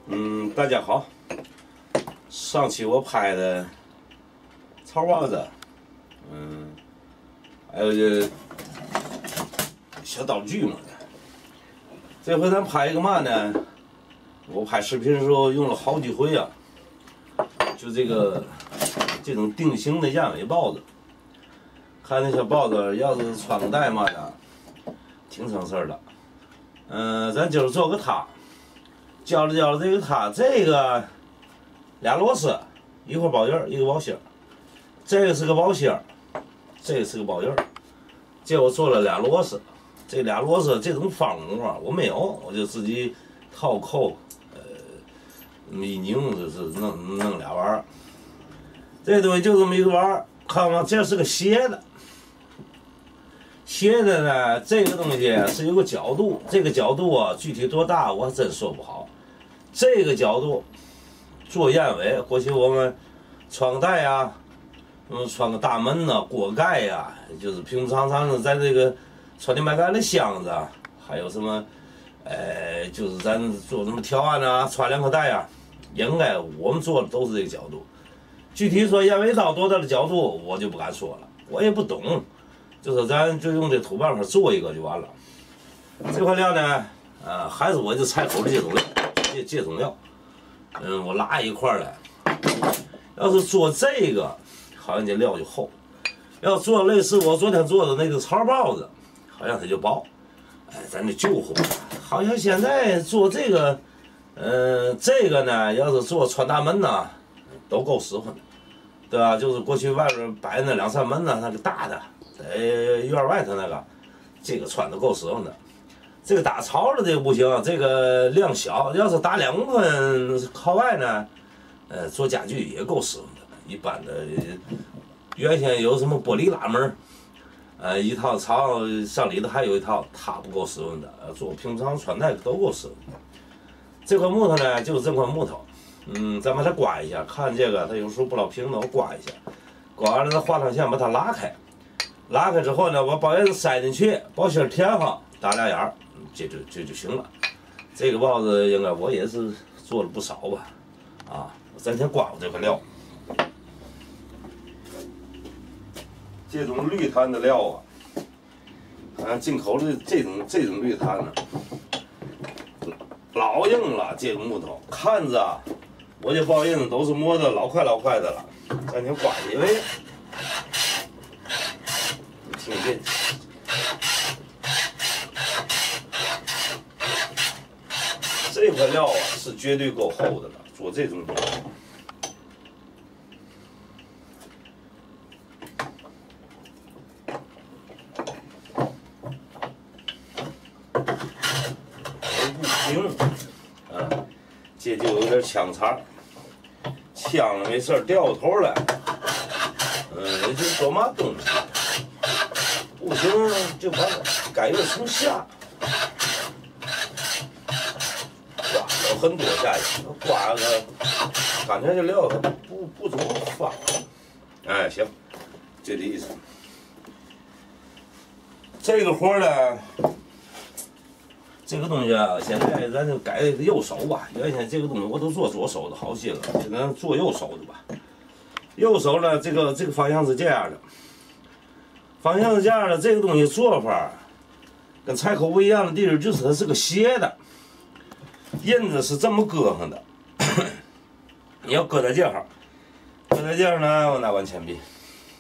大家好。上期我拍的草包子，还有这小道具嘛。这回咱拍一个嘛呢？我拍视频的时候用了好几回啊，就这种定型的燕尾豹子。看那小豹子，要是穿个戴嘛的，挺省事儿的。咱今儿做个它。教了这个它，这个俩螺丝，一块包叶儿，一个包芯儿。这个是个包芯儿，这个是个包叶儿。这我做了俩螺丝，这俩螺丝这种方模我没有，我就自己套扣，那么一拧就是弄俩玩意儿。这东西就这么一个玩意儿，看吗？这是个斜的。斜的呢，这个东西是有个角度，这个角度啊，具体多大我还真说不好。这个角度做燕尾，过去我们穿个带呀，穿个大门呐、锅盖呀，就是平常的在这个穿的麦秆的箱子，还有什么，就是咱做什么条案啊，穿两颗带呀，应该我们做的都是这个角度。具体说燕尾刀多大的角度，我就不敢说了，我也不懂。就是咱就用这土办法做一个就完了。这块料呢，还是我这菜口的这种料，这种料，我拉一块来。要是做这个，好像这料就厚；要做类似我昨天做的那个草包子，好像它就薄。咱这旧货，好像现在做这个，这个呢，要是做穿大门呢，都够使唤的，对吧？就是过去外边摆那2、3门呢，那个大的。院外头那个，这个穿的够使用的。这个打槽的这个不行，这个量小。要是打2公分靠外呢，做家具也够使用的。一般的，原先有什么玻璃拉门，一套槽上里头还有一套，它不够使用的。做平常穿戴都够使用的。这块木头呢，就是这块木头，咱把它刮一下，看这个它有时候不老平的，我刮一下，刮完了拿画上线把它拉开。拉开之后呢，把包叶子塞进去，包芯填上，打俩眼儿，这就行了。这个包子应该我也是做了不少吧，咱先刮过这块料。这种绿檀的料啊，进口的这种绿檀呢，老硬了。这个木头看着，我这包叶子都是磨的老快的了。咱先刮几位。挺劲，这块料是绝对够厚的了，做这种东西。不平，这就有点抢茬，呛了没事掉头来，也就做嘛东西。不行就把它改用成下，刮了很多下去，刮个刚才这料它不怎么发。行，就这意思。这个活呢，这个东西啊，现在咱就改右手吧。原先这个东西我都做左手的好些了，现在做右手的吧。右手呢，这个方向是这样的。方向是这样的，这个东西做法跟菜口不一样的地方就是它是个斜的，印子是这么搁上的。你要搁在这儿，搁在这儿呢，我拿完铅笔，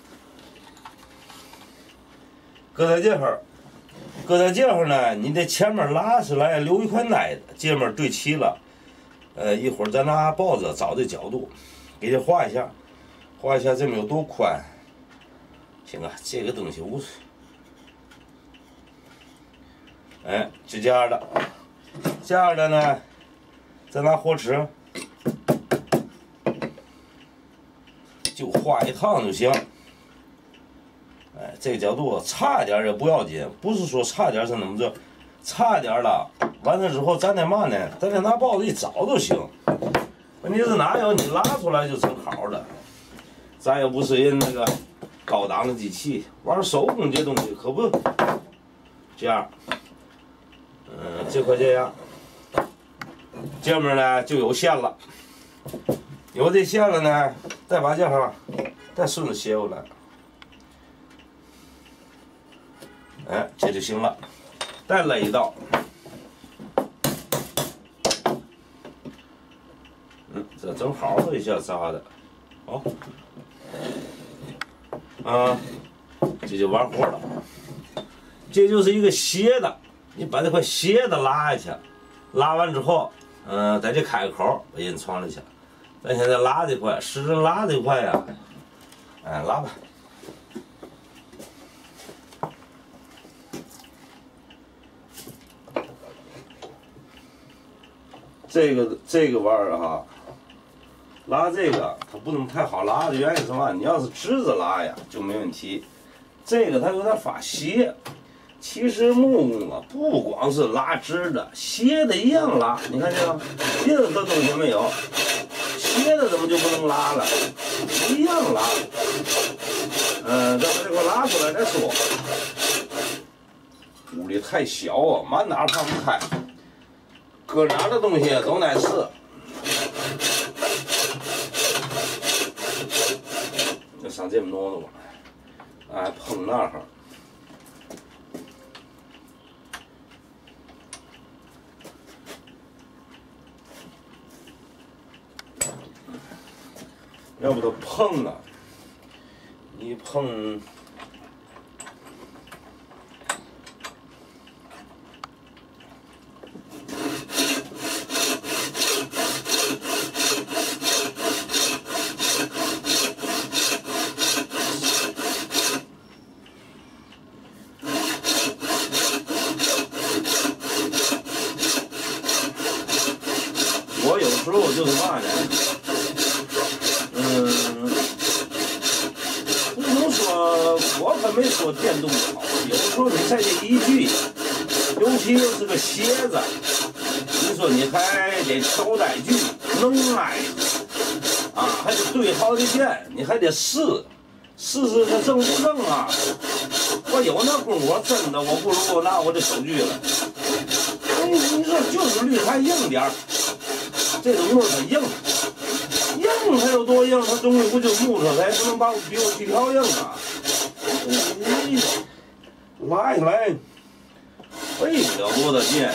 搁在这儿，搁在这儿呢，你得前面拉出来留一块奶的，这面对齐了。一会儿咱拿刨子找这角度，给它画一下，画一下这面有多宽。行啊，这个东西无所谓，就这样的。这样的呢，再拿火尺，就画一趟就行。这个角度差点也不要紧，不是说差点是那么着，差点了。完了之后，咱得嘛呢？咱得拿刨子一找就行。问题是哪有你拉出来就成好的？咱又不是人那个。高档的机器玩手工这东西可不这样，这块这样， 这面呢就有线了，有这线了呢，再把这哈，再顺着斜过来，哎，这就行了。再勒一道，这正好这一下扎的，好，这就完活了。这就是一个斜的，你把这块斜的拉下去，拉完之后，在这开个口把人藏里去。咱现在拉这块，使劲拉这块呀，哎，拉吧。这个玩意儿哈，拉这个它不能太好拉的原因是什么？你要是直着拉呀就没问题，这个它有点发斜。其实木工啊，不光是拉直的，斜的一样拉。你看这个，任何东西没有，斜的怎么就不能拉了？一样拉。再把这块拉出来再说。屋里太小啊，满哪放不开，搁哪的东西都碍事。就上这么挪挪吧，哎，碰那儿。要不都碰了，一碰，我有时候就是嘛呢。不能说我可没说电动好，有时候你在这一句，尤其又是个鞋子，你说你还得挑带锯，能挨啊，还得对好几遍，你还得试它正不正啊？我有那功夫，真的我不如我拿我的手锯了。哎，你说就是绿还硬点儿，这种木头硬。硬它有多硬？它东西不就木头，它也不能比我锯条硬啊！拉下来，费不了多大劲。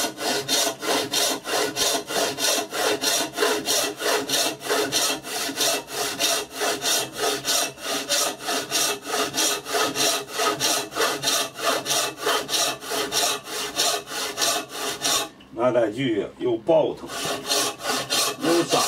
拿带锯又爆腾，又脏。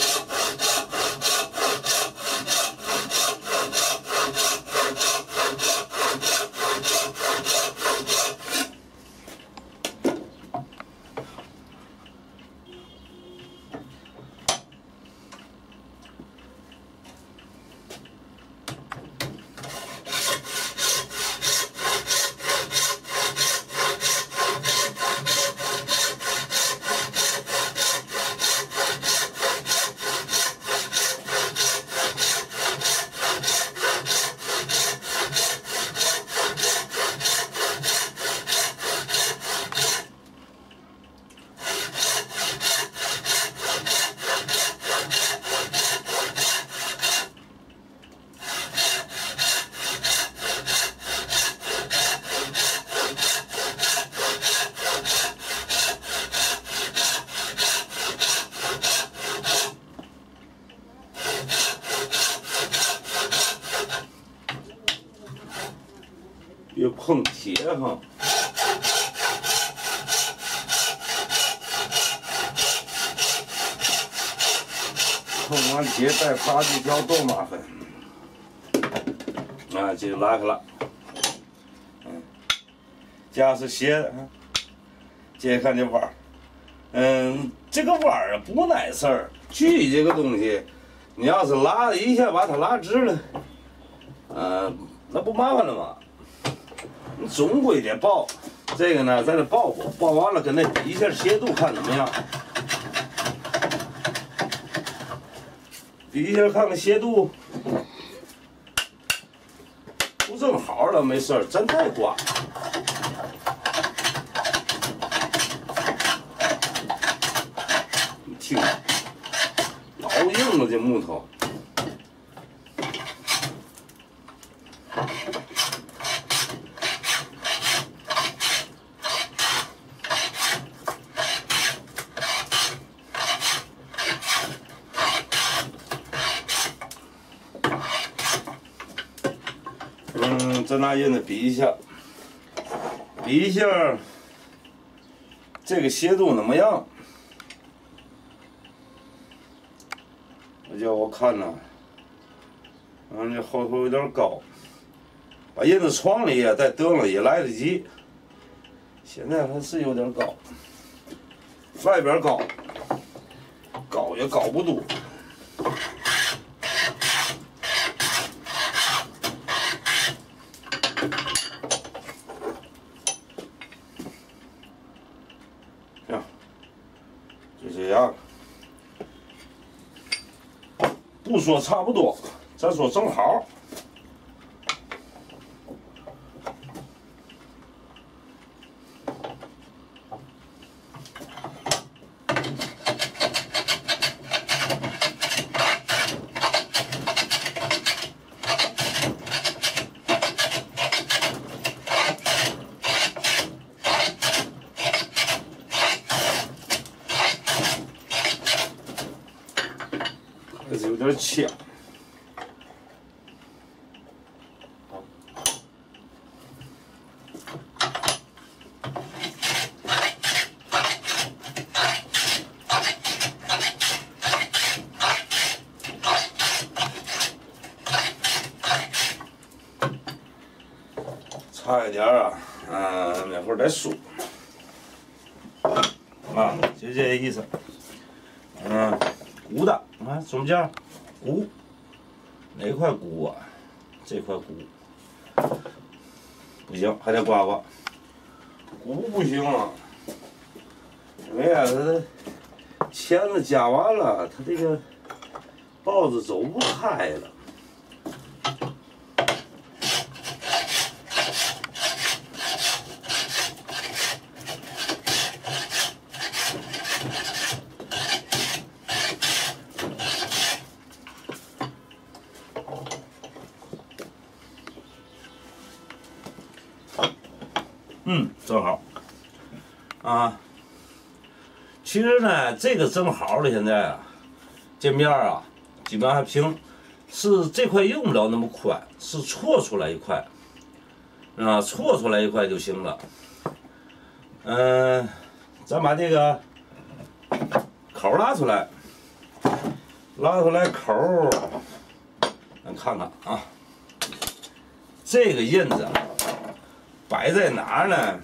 别碰铁哈。碰完铁再拔这条多麻烦。啊，这就拉开了。这是斜的，接着看这弯儿。这个弯儿啊不碍事儿，锯这个东西，你要是拉一下把它拉直了，那不麻烦了吗？你总归得抱，这个呢，咱得抱抱，抱完了跟那比一下斜度，看怎么样。比一下看看斜度，不正好了没事儿，真太刮。 轻，老硬了这木头。再拿印子比一下，这个斜度怎么样？我看呐，这后头有点高，把印子床里呀再蹬了也来得及。现在还是有点高，外边高，高也高不多。就这样，不说差不多，咱说正好。还是有点呛。差一点啊，那会儿再说。就这意思。鼓的，你看中间鼓，哪块鼓啊？这块鼓不行，还得刮刮。鼓不行啊，因为啊，它钳子夹完了，它这个刨子走不开了。正好，其实呢，这个正好的现在啊，这面啊，基本上还平，是这块用不了那么宽，是错出来一块，错出来一块就行了。咱把这个口拉出来，口，咱看看啊，这个印子摆在哪儿呢？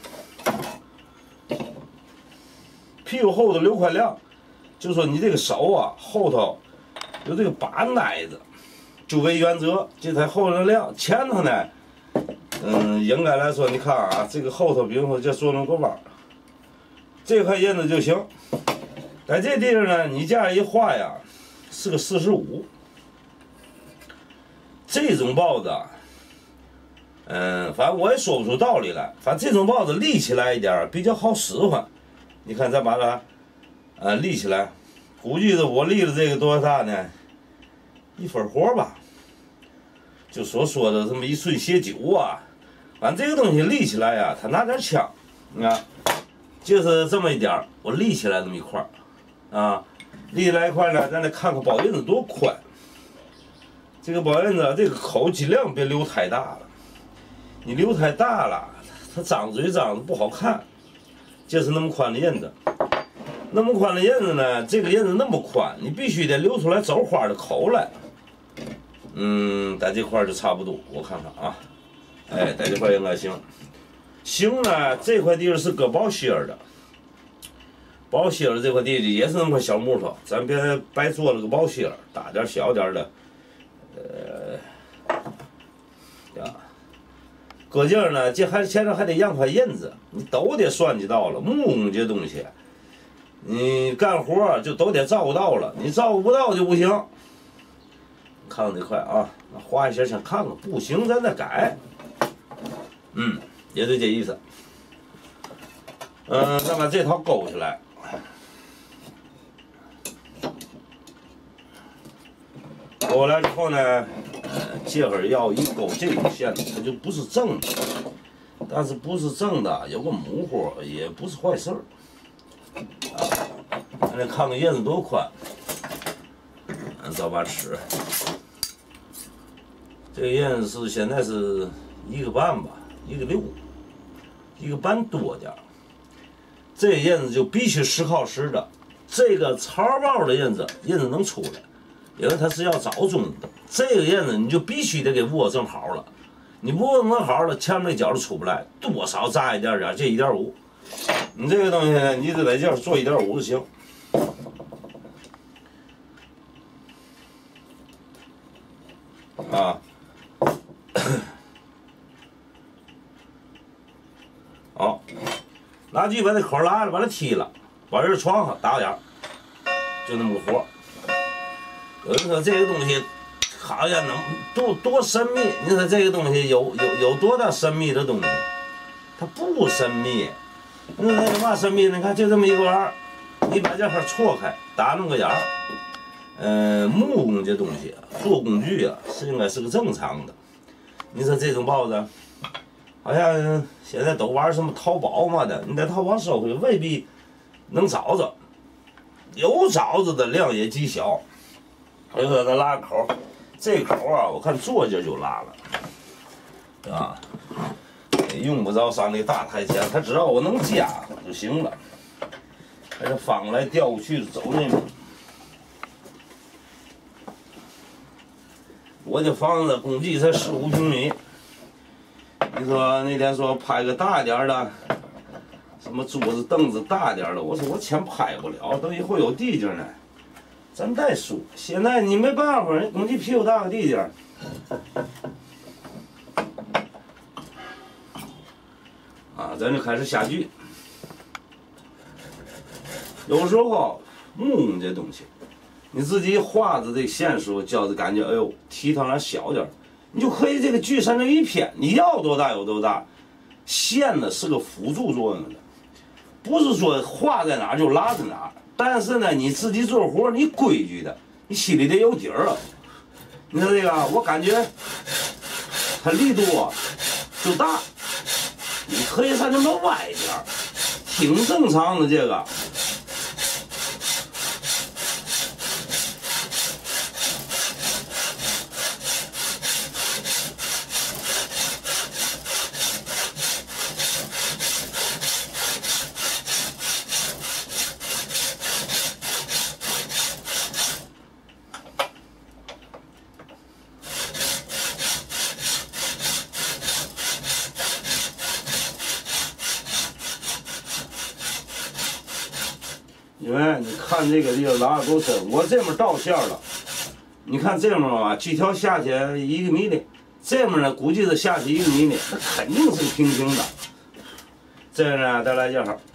屁股后头留块亮，就说你这个手啊后头有这个把奶子，就为原则，这才后头亮。前头呢，应该来说，你看啊，这个后头，比如说这做那么个弯，这块印子就行。在这地方呢，你这样一画呀，是个45。这种刨子，反正我也说不出道理来。反正这种刨子立起来一点比较好使唤。你看，咱把它，立起来，估计的我立的这个多大呢？1分活吧，就所说的这么1寸血9啊。反正这个东西立起来呀，它拿点枪，你看，就是这么一点我立起来这么一块立起来一块呢，咱得看看包印子多宽。这个包印子，这个口尽量别留太大了，你留太大了，它张嘴张的不好看。就是那么宽的印子，那么宽的印子呢，这个印子那么宽，你必须得留出来枣花的口来。在这块就差不多，我看看啊，在这块应该行。行呢，这块地方是搁包芯儿的，包芯儿这块地里也是那么块小木头，咱别白做了个包芯儿，大点小点的，搁这儿呢，这前头还得养块印子，你都得算计到了。木工这东西，你干活就都得照顾到了，你照顾不到就不行。看看这块啊，画一下先看看，不行咱再改。也就这意思。咱把这套勾起来， 勾过来之后呢，接根要一勾这根线，它就不是正的，但是不是正的有个模糊也不是坏事儿。咱来看看叶子多宽，咱照把尺。这个叶子是现在是1个半吧，1个6，1个半多点儿。这个叶子就必须实靠实的，这个草包的叶子能出来，因为它是要早种的。这个叶子你就必须得给握正好了，你不握正好了，前面那角就出不来，多少扎一点点，这1.5。你这个东西呢，你就在这儿做1.5就行。啊，好，拿锯把这口拉了，把它踢了，往这床上打个眼，就那么个活。有人说这个东西好像能多神秘，你说这个东西有多大神秘的东西？它不神秘。那有嘛神秘？你看就这么一个玩意儿，你把这块错开，打那么个眼儿。木工这东西做工具啊，应该是个正常的。你说这种刨子，好像现在都玩什么淘宝嘛的，你在淘宝搜回未必能找着，有找着的量也极小。有说咱拉个口，这口啊，我看坐这就拉了，啊，用不着上那大台前，他只要我能夹就行了。还是翻过来调过去走那边。我这房子共计才15平米，你说那天说拍个大点的，什么桌子凳子大点的，我说我钱拍不了，等以后有地界呢，咱再说。现在你没办法，人共计屁股大个地界。啊，咱就开始下锯。有时候木工这东西。你自己画的这个线时候，觉得感觉哎呦蹄头那小点儿，你就可以这个锯上这一偏，你要多大有多大。线呢是个辅助作用的，不是说画在哪儿就拉在哪儿。但是呢，你自己做活你规矩的，你心里得有底儿啊。你看这个，我感觉它力度就大，你可以上这么歪点儿，挺正常的这个。因为你看这个拉的多深，我这面到线了，你看这面啊，锯条下去1个米的，这面呢估计是下去1个米的，那肯定是平行的。这样呢，再来这儿。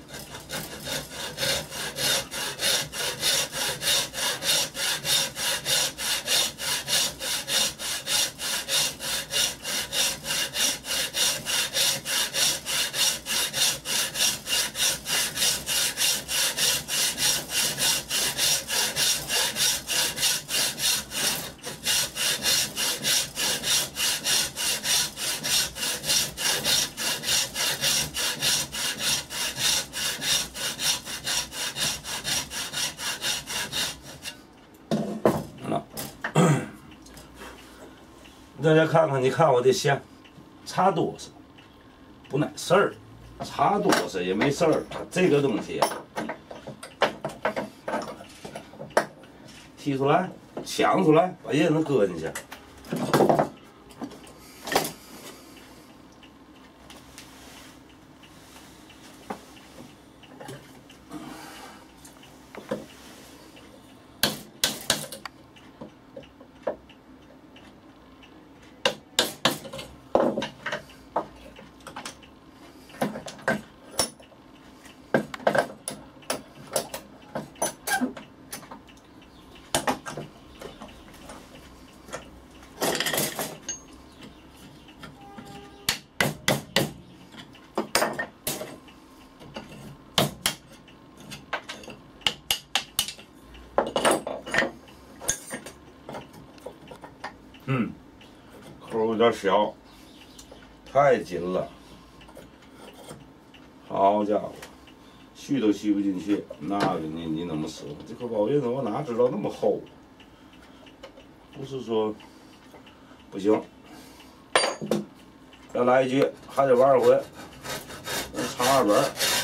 大家看看，你看我这线，差多少？不碍事儿，差多少也没事儿。这个东西，提出来，抢出来，把叶子搁进去。 口有点小，太紧了。好家伙，续都续不进去，那个你怎么使？这块包运子我哪知道那么厚？不是说不行，再来一局，还得玩一回，长2本。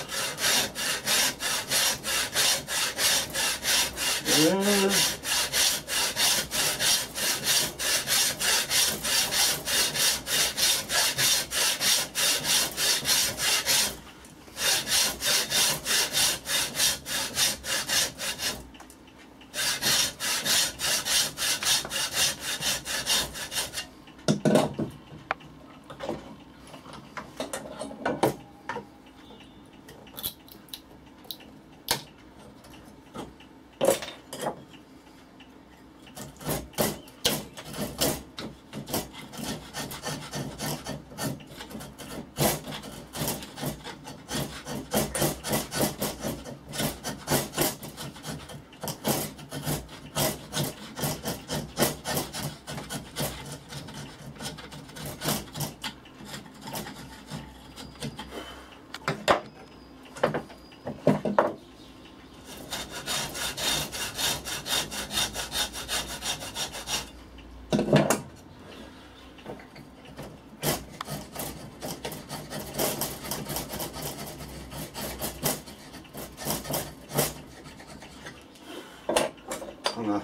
看看，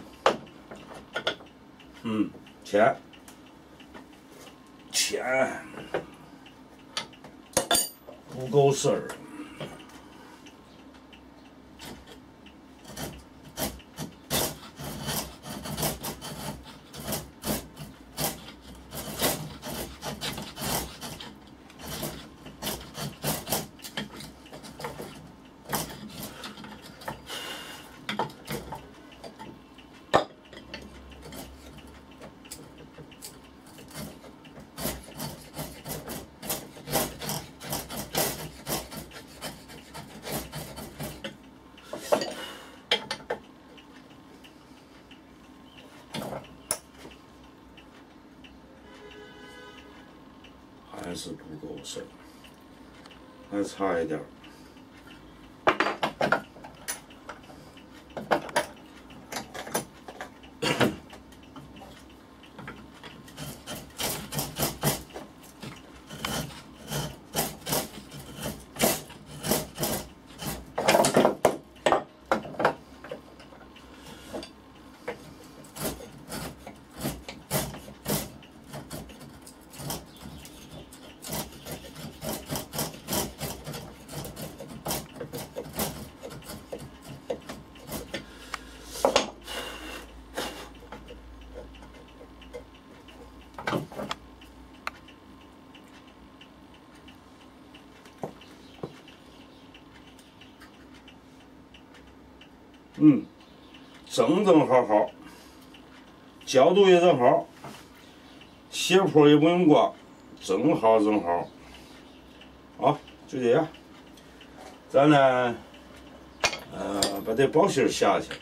浅，不够深儿。还是不够深，还差一点儿。正好，角度也正好，斜坡也不用刮，正好。好，就这样。咱呢，把这包芯下去。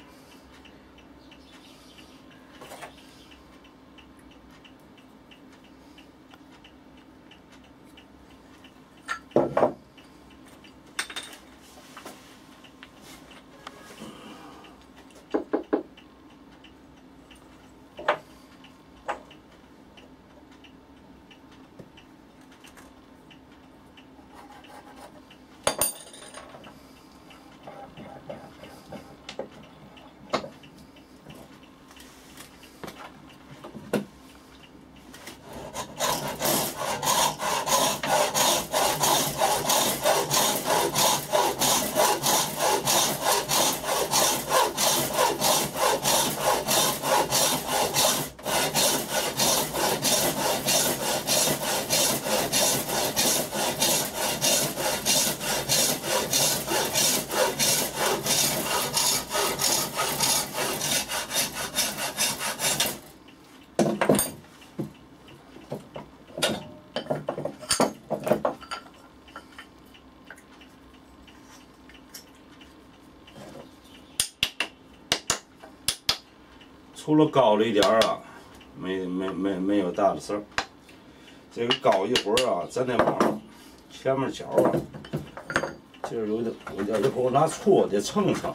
除了高了一点啊， 没有大的事儿。这个高一会儿啊，咱得往前面角啊，这儿有点，一会儿拿锉得蹭蹭。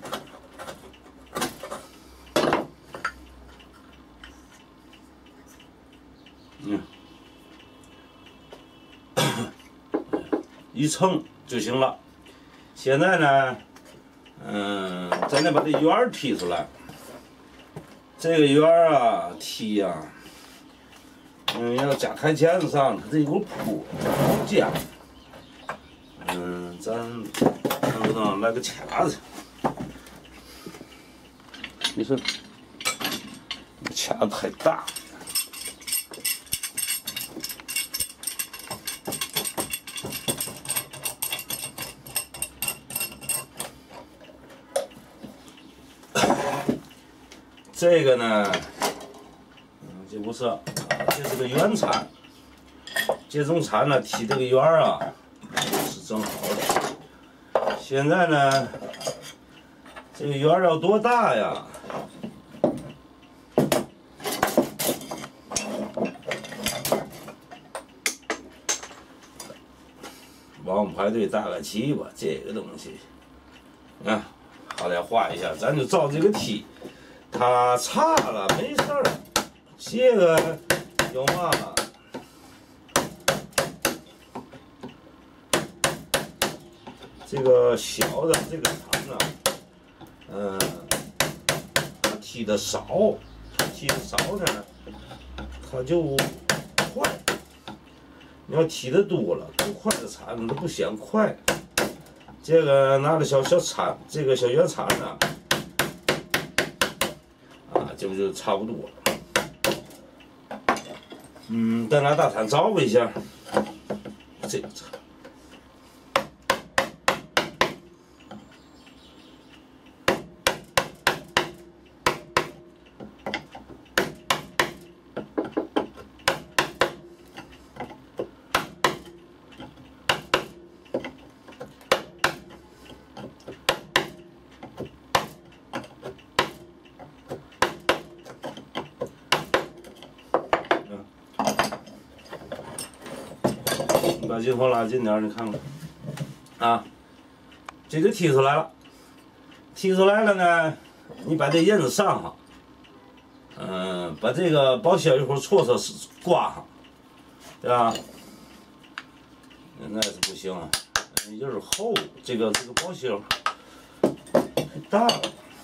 一蹭就行了。现在呢，咱得把这圆儿剔出来。这个圆儿啊，剔呀，要加台钳子上，它这有个坡，好加。咱能不能来个卡子？你说，卡子太大。这个呢，这不是，这是个圆铲，这种铲呢剔这个圆儿啊，是正好的。现在呢，这个圆儿要多大呀？王五排队大概齐吧，这个东西，啊，好歹画一下，咱就照这个剔。它差了没事儿，这个有嘛？这个小的这个铲呢，它剔的少，呢，它就快。你要剔的多了，不快的铲子它不显快。这个拿着小铲，这个小圆铲呢。这不就差不多了？再拿大铲招呼一下，这个铲。把镜头拉近点，你看看，啊，这就剔出来了。剔出来了呢，你把这印子上上，把这个保鲜一会儿搓挂上，对吧？那是不行啊，有点厚，这个保鲜太大了。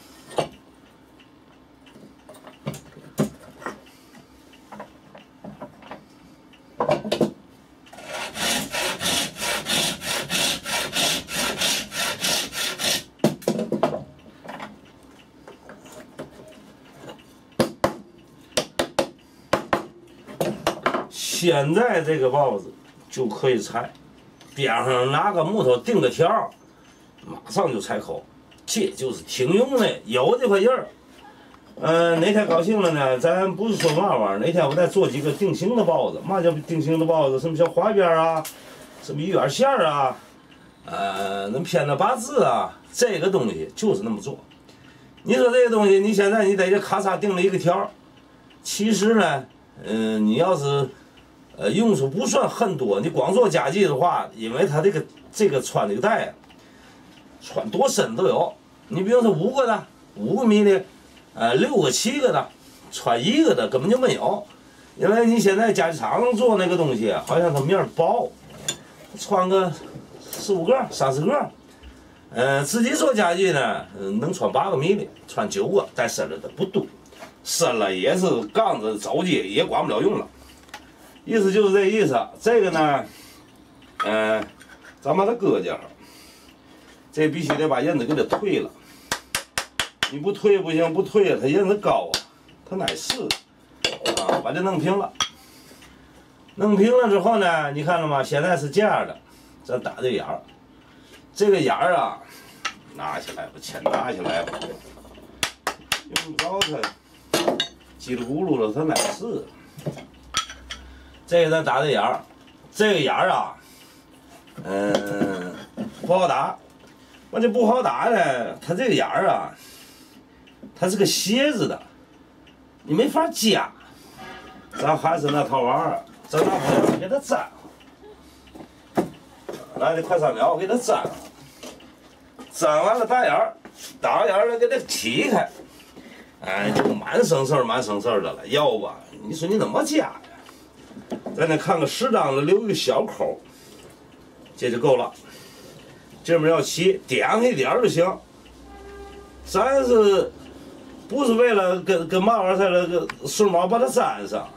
现在这个刨子就可以拆，边上拿个木头钉个条，马上就拆口，这就是挺用的，有这块印儿。哪天高兴了呢？咱不是说嘛玩意儿，哪天我再做几个定型的刨子。嘛叫定型的刨子？什么小花边啊，什么鱼眼线啊，能偏的八字啊，这个东西就是那么做。你说这个东西，你现在你在这咔嚓钉了一个条，其实呢，你要是用处不算很多，你光做家具的话，因为它这个穿这个带啊，穿多深都有。你比如说5个的，5个米的，6个7个的，穿1个的根本就没有。因为你现在家具厂做那个东西，好像它面薄，穿个4、5个、30个。自己做家具呢，能穿8个米的，穿9个，再深了的不多，深了也是杠子走街也管不了用了。意思就是这意思。这个呢，咱把它搁这儿，这必须得把印子给它退了。你不退不行，不退它印子高啊，它耐撕啊。把这弄平了，弄平了之后呢，你看了吗？现在是这样的，咱打这眼儿，这个眼儿啊，拿起来吧，钱拿起来吧，用不着它，叽里咕噜的它耐撕。这个咱打这眼儿，这个眼儿啊，不好打。我这不好打呢，它这个眼儿啊，它是个楔子的，你没法夹。 咱还是那套玩意儿，咱拿布料给它粘。来，这快3秒，我给它粘。粘完了打眼儿，打完眼儿了给它起开。哎，就满生事满生事的了。要吧，你说你怎么加呀？咱得看个适当的留一个小口，这就够了。这边要起，点一点就行。咱是不是为了跟嘛玩意儿似的，个顺毛把它粘上？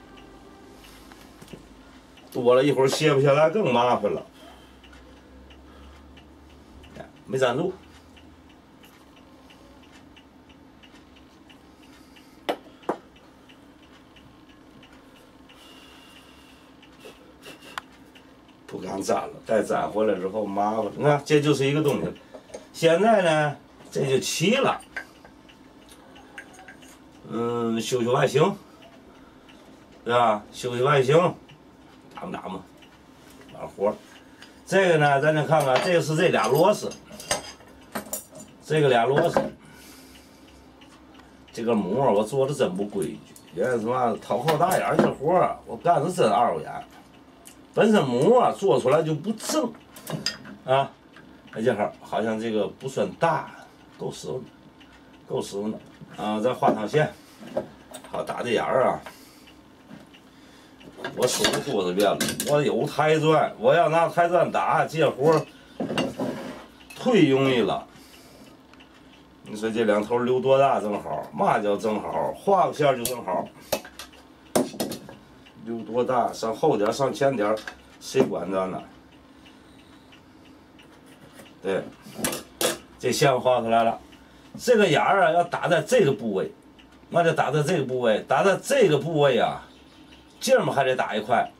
多了一会儿卸不下来更麻烦了。没粘住。不敢粘了，再粘回来之后麻烦。你看，这就是一个东西。现在呢，这就齐了。修修外形，对吧？修修外形，打嘛，完活。这个呢，咱再看看，这个是这俩螺丝，这个俩螺丝，这个模我做的真不规矩。原来他妈掏后大眼这活儿，我干的真2眼。本身模啊做出来就不正啊，而且好像这个不算大，够使的，够使的啊！这画趟线，好打这眼儿啊！我说过多少遍了，我有台钻，我要拿台钻打这活儿，忒容易了。你说这两头留多大正好？嘛叫正好？画个线就正好。留多大？上后点，上前点，谁管咱呢？对，这线画出来了。这个眼儿啊，要打在这个部位，那就打在这个部位，打在这个部位啊，这么还得打一块。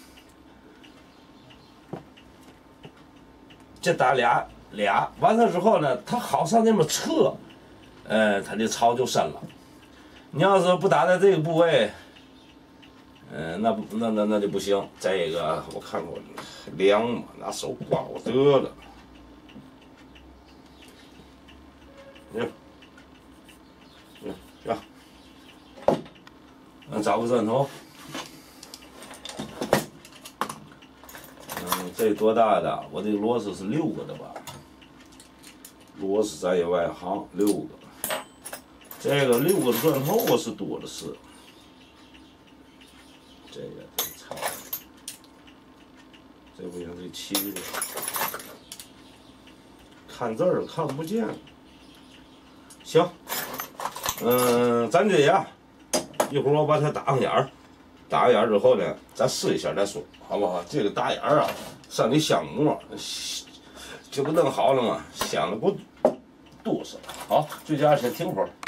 这打俩，完了之后呢，它好上那么侧，它的槽就深了。你要是不打在这个部位，那就不行。这个我看过量嘛，拿手刮我得了。行，找个钻头。这多大的？我这个螺丝是6个的吧？螺丝咱也外行，6个。这个6个的钻头我是多的是。这个操，这不行，这7个，看字儿看不见。行，咱这样，一会儿我把它打上眼儿，打上眼儿之后呢，咱试一下再说，好不好？这个打眼儿啊，上的香膜，这不弄好了吗？香的不多少。好，就这样先停会儿。